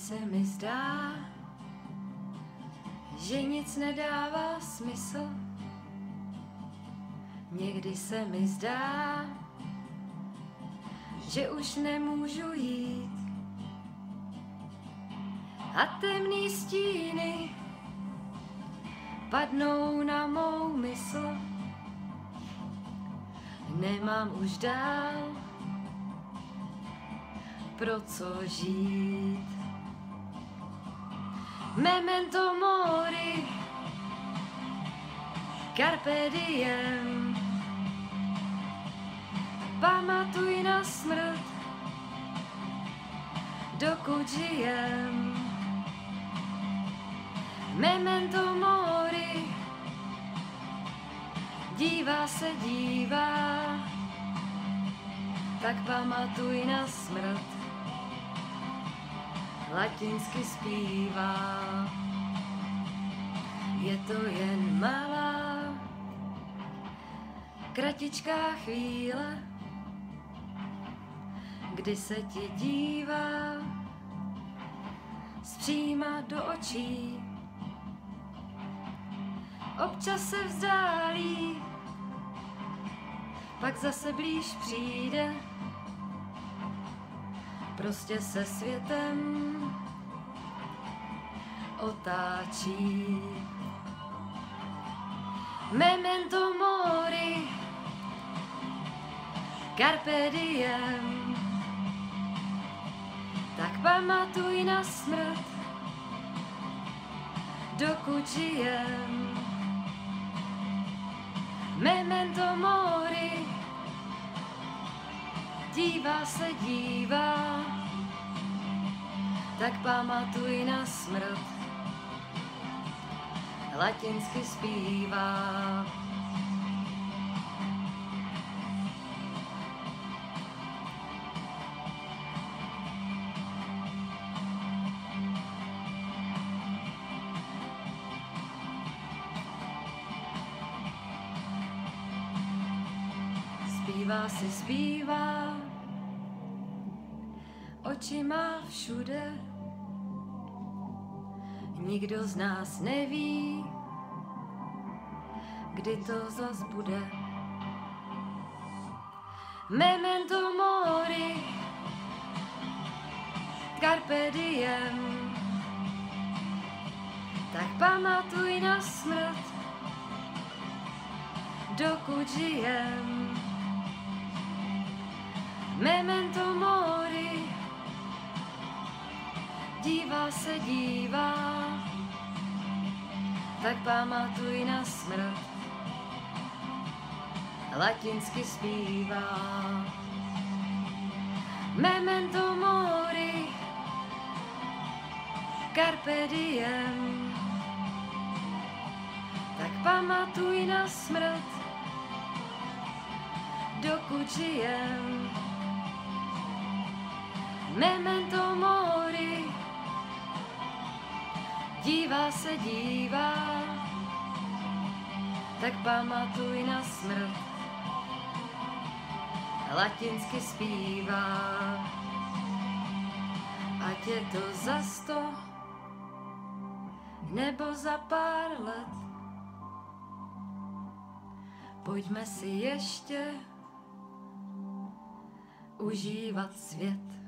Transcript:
se mi zdá, že nic nedává smysl. Někdy se mi zdá, že už nemůžu jít. A temný stíny padnou na mou mysl. Nemám už dál pro co žít. Memento mori, carpe diem. Pamatuj na smrt, dokud žijem. Memento mori, dívá se dívá, tak pamatuj na smrt, latinsky zpívá. Je to jen malá, kratičká chvíle, kdy se ti dívá zpříma do očí. Občas se vzdálí, pak zase blíž přijde. Prostě se světem otáčí. Memento mori, carpe diem. Tak pamatuj na smrt, dokud žijem. Memento mori, dívá se dívá, tak pamatuj na smrt, latinsky zpívá. Zpívá si zpívá, oči má všude, nikdo z nás neví, kdy to zas bude. Memento mori, carpe diem. Tak pamatuj na smrt, dokud žijem. Memento mori, dívá se dívá, tak pamatuj na smrt, latinsky zpívá. Memento mori, carpe diem. Tak pamatuj na smrt, dokud žijem. Memento mori, dívá se dívá, tak pamatuj na smrt, latinsky zpívá. Ať je to za 100 nebo za pár let, pojďme si ještě užívat svět.